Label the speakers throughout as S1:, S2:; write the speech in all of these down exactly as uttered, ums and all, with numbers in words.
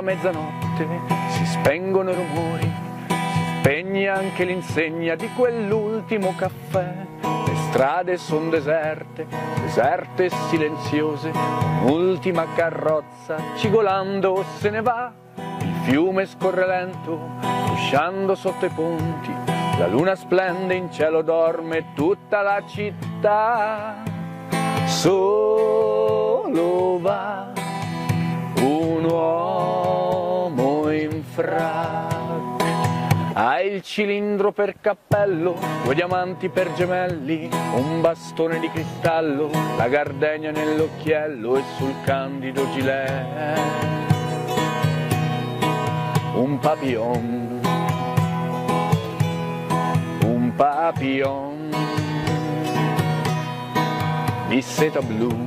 S1: giunta mezzanotte, si spengono i rumori, si spegne anche l'insegna di quell'ultimo caffè. Le strade son deserte, deserte e silenziose, un'ultima carrozza cigolando se ne va. Il fiume scorre lento, uscendo sotto i ponti, la luna splende in cielo, dorme tutta la città. Solo va un uomo in frac, ha il cilindro per cappello, due diamanti per gemelli, un bastone di cristallo, la gardenia nell'occhiello e sul candido gilet un papillon, un papillon di seta blu.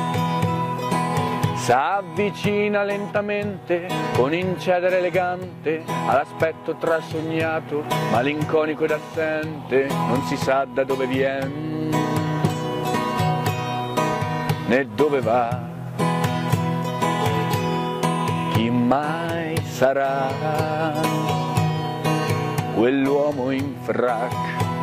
S1: S'avvicina lentamente con incedere elegante all'aspetto trasognato, malinconico ed assente, non si sa da dove vien né dove va. Chi mai sarà quell'uomo in frac?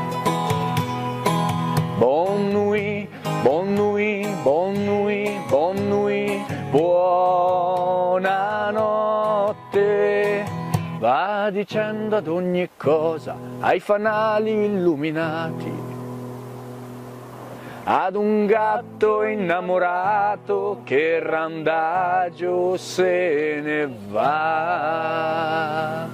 S1: Bonne nuit, bonne nuit, bonne nuit, bonne nuit, buonanotte. Va dicendo ad ogni cosa, ai fanali illuminati, ad un gatto innamorato che randagio se ne va.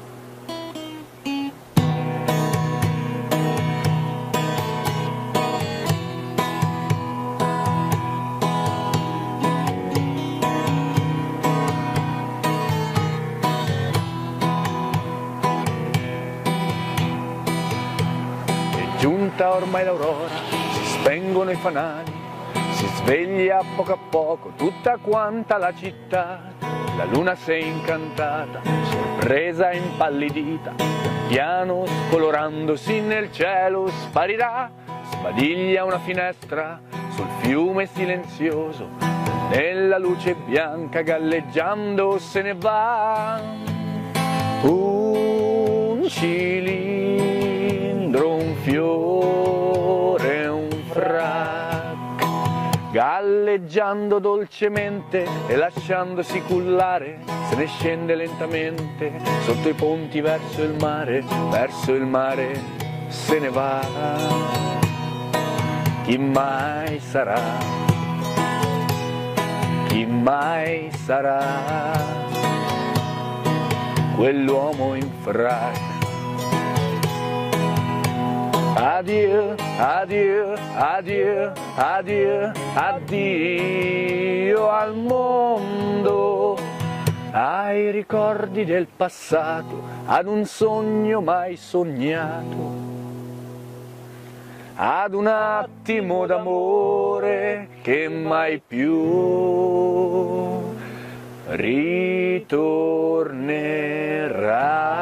S1: Giunta ormai l'aurora, si spengono i fanali, si sveglia a poco a poco tutta quanta la città. La luna s'è incantata, sorpresa e impallidita, piano scolorandosi nel cielo sparirà. Sbadiglia una finestra sul fiume silenzioso, nella luce bianca galleggiando se ne va. Un cilindro, un fiore, un frac, galleggiando dolcemente e lasciandosi cullare, se ne scende lentamente sotto i ponti verso il mare, verso il mare se ne va. Chi mai sarà? Chi mai sarà quell'uomo in frac? Addio, addio, addio, addio, addio al mondo, ai ricordi del passato, ad un sogno mai sognato, ad un attimo d'amore che mai più ritornerà.